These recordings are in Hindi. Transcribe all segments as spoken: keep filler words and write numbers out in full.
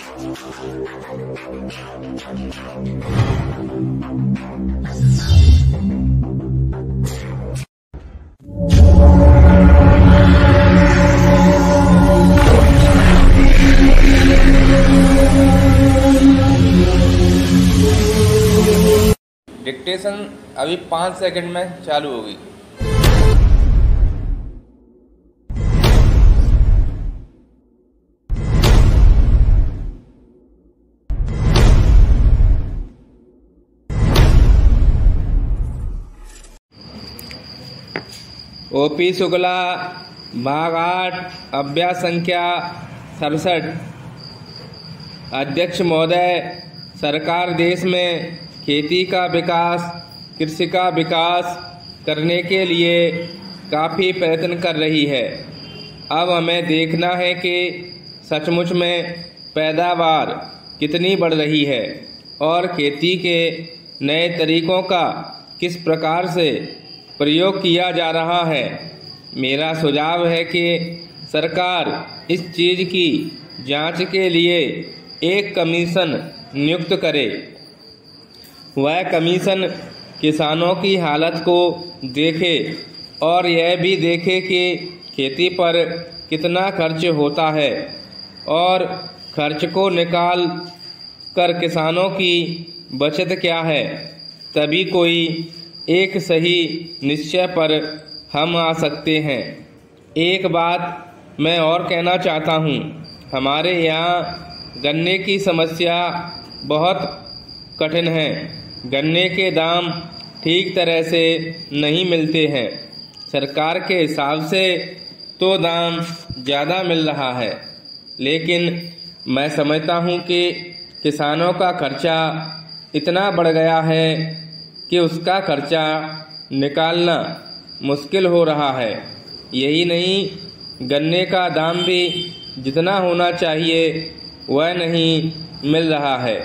डिक्टेशन अभी पाँच सेकंड में चालू होगी। ओपी शुक्ला, भाग आठ, अभ्यास संख्या सड़सठ। अध्यक्ष महोदय, सरकार देश में खेती का विकास, कृषि का विकास करने के लिए काफ़ी प्रयत्न कर रही है। अब हमें देखना है कि सचमुच में पैदावार कितनी बढ़ रही है और खेती के नए तरीकों का किस प्रकार से प्रयोग किया जा रहा है। मेरा सुझाव है कि सरकार इस चीज़ की जांच के लिए एक कमीशन नियुक्त करे। वह कमीशन किसानों की हालत को देखे और यह भी देखे कि खेती पर कितना खर्च होता है और खर्च को निकाल कर किसानों की बचत क्या है। तभी कोई एक सही निश्चय पर हम आ सकते हैं। एक बात मैं और कहना चाहता हूँ, हमारे यहाँ गन्ने की समस्या बहुत कठिन है। गन्ने के दाम ठीक तरह से नहीं मिलते हैं। सरकार के हिसाब से तो दाम ज़्यादा मिल रहा है, लेकिन मैं समझता हूँ कि किसानों का खर्चा इतना बढ़ गया है कि उसका खर्चा निकालना मुश्किल हो रहा है। यही नहीं, गन्ने का दाम भी जितना होना चाहिए वह नहीं मिल रहा है।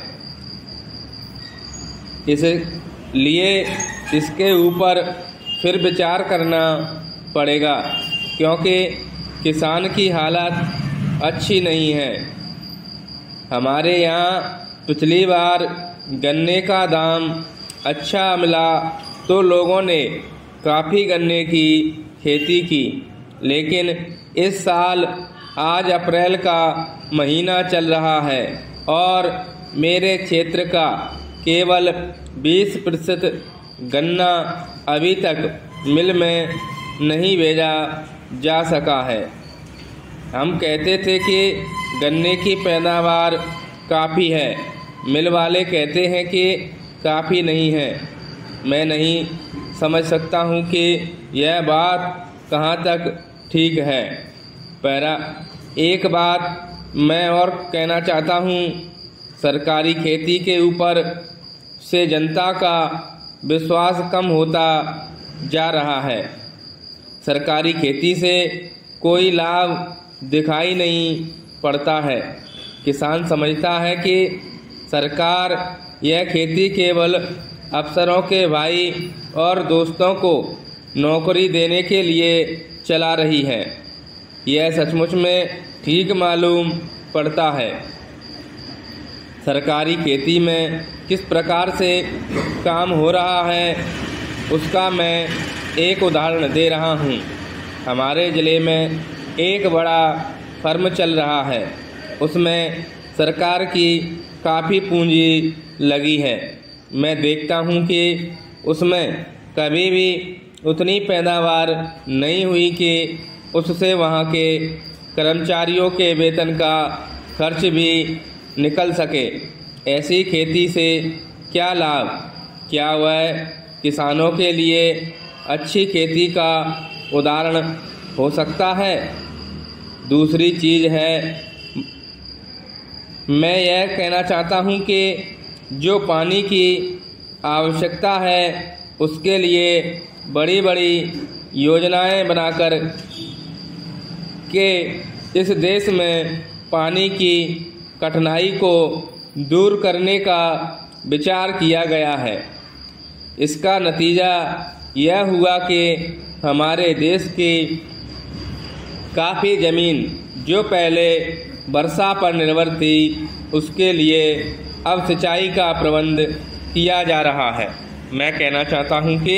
इसलिए इसके ऊपर फिर विचार करना पड़ेगा, क्योंकि किसान की हालत अच्छी नहीं है। हमारे यहाँ पिछली बार गन्ने का दाम अच्छा मिला तो लोगों ने काफ़ी गन्ने की खेती की, लेकिन इस साल आज अप्रैल का महीना चल रहा है और मेरे क्षेत्र का केवल बीस प्रतिशत गन्ना अभी तक मिल में नहीं भेजा जा सका है। हम कहते थे कि गन्ने की पैदावार काफ़ी है, मिल वाले कहते हैं कि काफ़ी नहीं है। मैं नहीं समझ सकता हूँ कि यह बात कहाँ तक ठीक है। पैरा एक बात मैं और कहना चाहता हूँ, सरकारी खेती के ऊपर से जनता का विश्वास कम होता जा रहा है। सरकारी खेती से कोई लाभ दिखाई नहीं पड़ता है। किसान समझता है कि सरकार यह खेती केवल अफसरों के भाई और दोस्तों को नौकरी देने के लिए चला रही है। यह सचमुच में ठीक मालूम पड़ता है। सरकारी खेती में किस प्रकार से काम हो रहा है उसका मैं एक उदाहरण दे रहा हूँ। हमारे ज़िले में एक बड़ा फर्म चल रहा है, उसमें सरकार की काफ़ी पूंजी लगी है। मैं देखता हूँ कि उसमें कभी भी उतनी पैदावार नहीं हुई कि उससे वहाँ के कर्मचारियों के वेतन का खर्च भी निकल सके। ऐसी खेती से क्या लाभ? क्या वह किसानों के लिए अच्छी खेती का उदाहरण हो सकता है? दूसरी चीज़ है, मैं यह कहना चाहता हूँ कि जो पानी की आवश्यकता है उसके लिए बड़ी बड़ी योजनाएं बनाकर के इस देश में पानी की कठिनाई को दूर करने का विचार किया गया है। इसका नतीजा यह हुआ कि हमारे देश की काफ़ी ज़मीन जो पहले वर्षा पर निर्भर थी, उसके लिए अब सिंचाई का प्रबंध किया जा रहा है। मैं कहना चाहता हूँ कि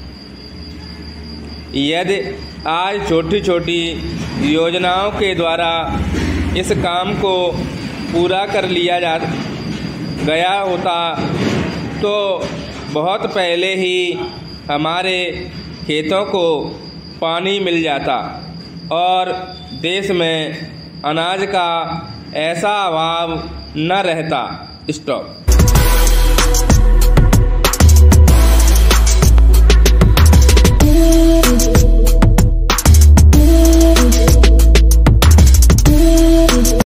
यदि आज छोटी छोटी योजनाओं के द्वारा इस काम को पूरा कर लिया जा गया होता तो बहुत पहले ही हमारे खेतों को पानी मिल जाता और देश में अनाज का ऐसा अभाव न रहता। स्टॉप। Ooh.